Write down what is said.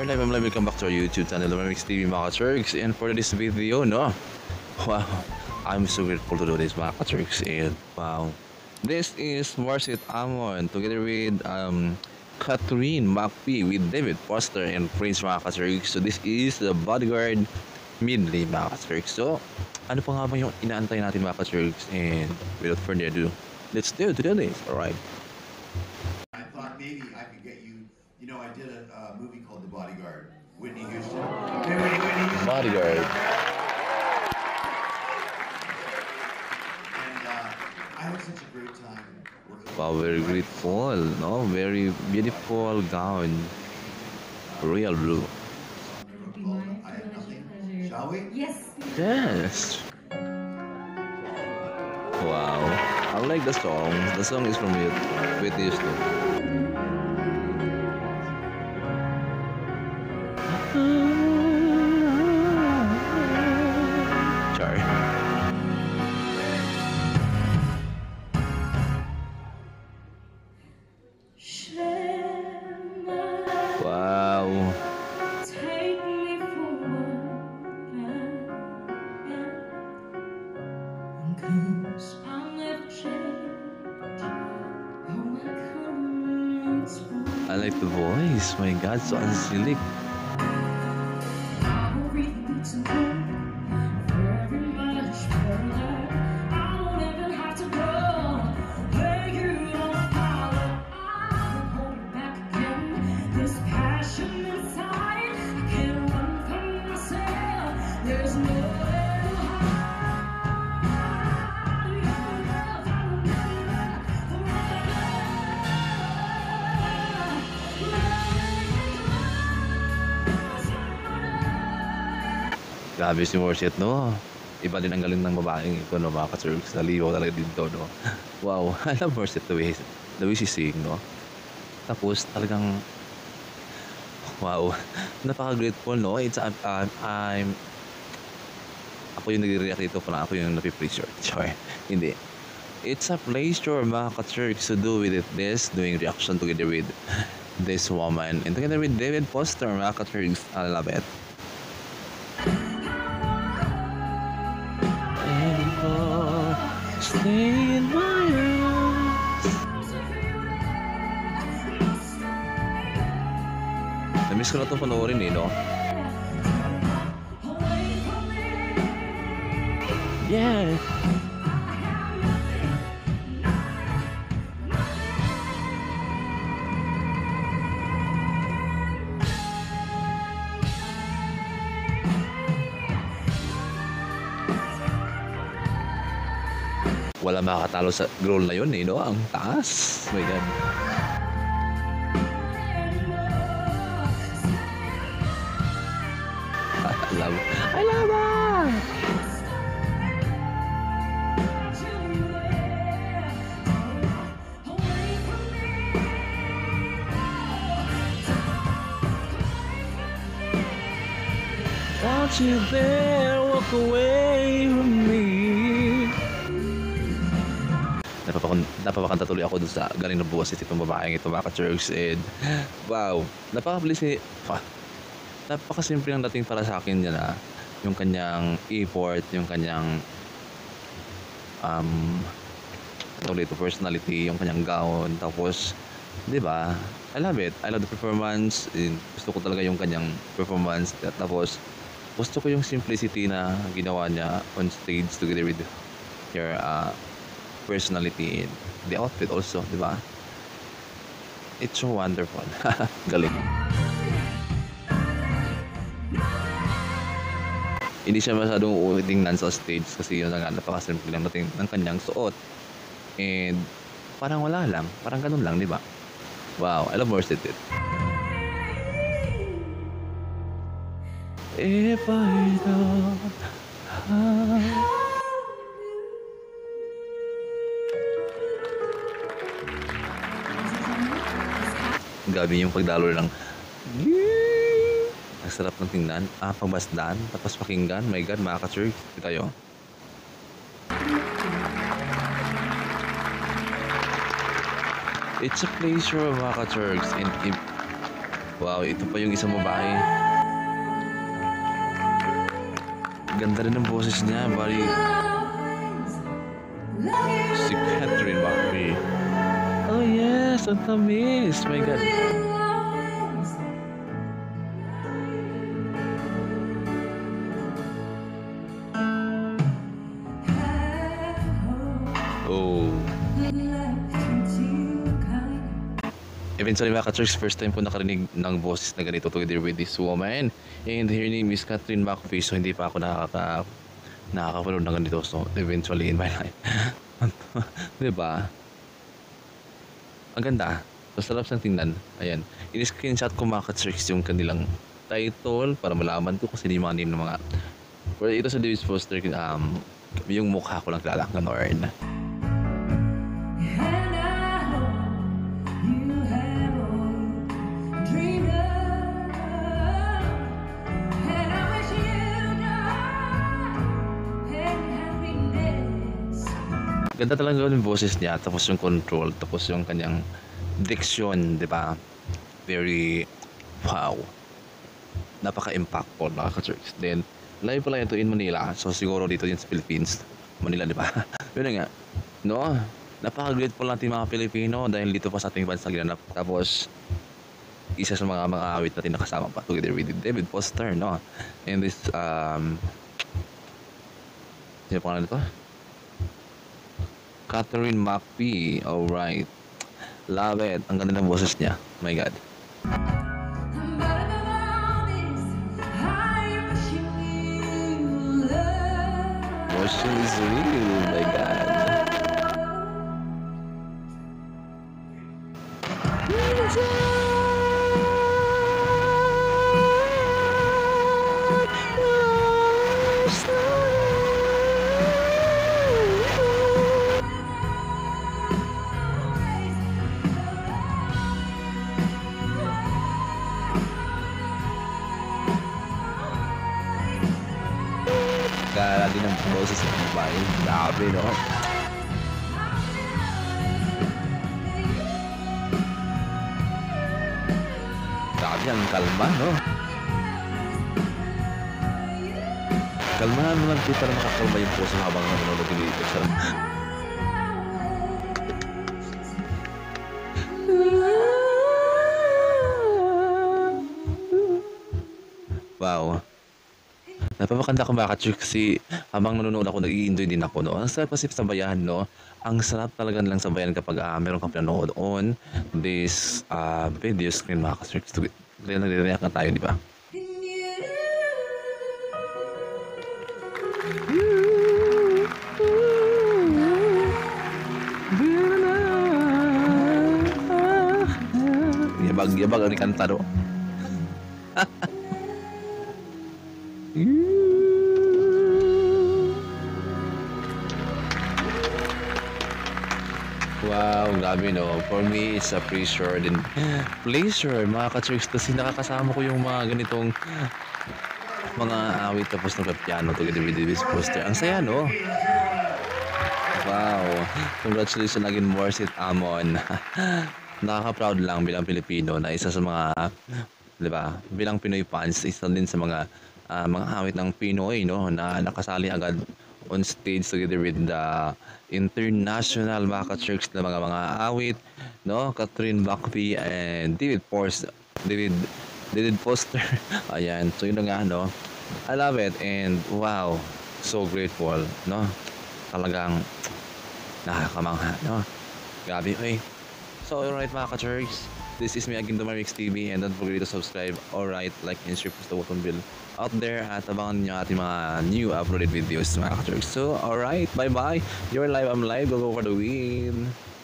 live, I'm live. Welcome back to our YouTube channel, Mix TV mga ka-Turks. And for this video, no? Wow, I'm so grateful to do this mga ka-Turks. And wow, this is Marcit Amon together with Catherine McPhee with David Foster and Prince mga ka-Turks. So this is the Bodyguard Midley mga ka-Turks. So ano pa nga ba yung inaantay natin mga ka-Turks? And without further ado, let's do this. Alright. I thought maybe I could get you. You know, I did a movie called The Bodyguard. Whitney Houston. Whitney Houston. Bodyguard. And I had such a great time working. Wow, very grateful, no? Very beautiful gown. Royal blue. I have nothing. Shall we? Yes. Yes. Wow. I like the song. The song is from Whitney Houston. Char. Wow. Take me forward, cause I'm left changed. Oh, my comes from I like the voice. My God, so angelic. I'll reach and go very much further. I won't even have to go where you don't follow. I won't hold it back again. This passion inside, I can't run from myself. There's nowhere to hide. Grabe si Morset, no? Iba din ang galing ng babaeng ito, no? Mga ka-Turks. Naligaw talaga dito, no? Wow, I love Morset the way she sing, no? Tapos talagang wow, napaka-grateful, no? It's ako yung nagre-react dito, parang ako yung napipressure. Char, hindi. It's a pleasure, mga ka-Turks, to do with it this, doing reaction together with this woman and together with David Foster, mga ka-Turks. I love it. Stay in my arms. Na-miss ko na itong panoorin eh, no? Yeah! Wala makakatalo sa role na yun eh, no? Ang taas. Oh my God. I love her! Want you there, walk away from me. Napapakanta tuloy ako dun sa galing na buwas itong babaeng ito, mga ka-Turks. And wow, napakasimple ang dating para sa akin yan, yung kanyang effort, yung kanyang personality, yung kanyang gown, tapos di ba, I love it. I love the performance. Gusto ko talaga yung kanyang performance, tapos gusto ko yung simplicity na ginawa niya on stage together with her personality and the outfit also, di ba? It's so wonderful. Galing. Hindi siya masyadong tingnan sa stage kasi yun nga, napakasimple lang natin ng kanyang suot. And parang wala lang, parang ganun lang, di ba? Wow, I love Morset it. If I don't have... Gabi yung pagdalo ng ang sarap ng tingnan, pagmasdan, tapos pakinggan. My God, mga ka-Turks, tayo. It's a pleasure, mga ka-Turks, and Wow, ito pa yung isang babae. Ganda rin ng boses niya, bali. Si Catherine Bakri. Oh yes, ang tamis. My God. Oh. Eventually mga ka-church, first time ko nakarinig ng boses na ganito together with this woman. And her name is Catherine McPhee. So hindi pa ako nakakapanood ng ganito. So eventually in my life. Diba? Ang ganda. Masarap siyang tingnan. Ayan. In-screenshot ko mga ka-church yung kanilang title para malaman ko kasi yung mga name ng mga. Pero ito sa David's poster, yung mukha ko lang kilala. Ganon. And I hope you have all you dreamed of. And I wish you joy and happiness. Ganda talaga yung boses niya, tapos yung control, tapos yung kanyang diction, di ba? Very, wow. Napaka-impactful, nakaka-church. Then, live pala ito in Manila. So, siguro dito yun sa Philippines. Manila, di ba? Yun na nga. No? Napaka-grateful natin mga Pilipino dahil dito pa sa ating bansa ginanap. Tapos, isa sa mga awit natin nakasama pa together with David Foster, no? And this, sino pangalan nito? Catherine McPhee. Alright. Love it. Ang ganda ng boses niya. My God. But above all this, I am wishing you love. Motion is real. My God. Kala din ang boses ng babae. Grabe, no? Grabe ang kalma, no? Kalmahan mo lang kita na makakalma yung puso habang nanonood ng video. Wow. Napapakanda ko mga ka-church kasi habang nanonood ako, nag-i-enjoy din ako, no? Ang sarap kasi sabayan, no? Ang sarap talaga nilang sabayan kapag meron kang pinanood on this video screen, mga ka-church. Kaya nagre-react na tayo, di ba? Yabag ang kantaro. Wow, grabe, no? For me, it's a pleasure din. Pleasure, mga ka-church. Kasi nakakasama ko yung mga ganitong mga awit tapos nagpa-piano together with this poster. Ang saya, no? Wow. Congratulations again, Morsit Amon. Nakaka-proud lang bilang Pilipino na isa sa mga, di ba, bilang Pinoy fans, isa din sa mga awit ng Pinoy, no? Na nakasali agad on stage together with the international mga ka-church na mga awit, no? Catherine McPhee and David Foster. Ayan, so yun na nga, no? I love it and wow, so grateful, no? Talagang nakakamangha, no? Grabe, okay. So, alright mga ka-church, this is me again, Domarix TV, and don't forget to subscribe, alright, like and share, push the button bell out there, at abangan nyo ating mga new uploaded videos mga ka-church. So, alright, bye-bye. You're live, I'm live, go for the win.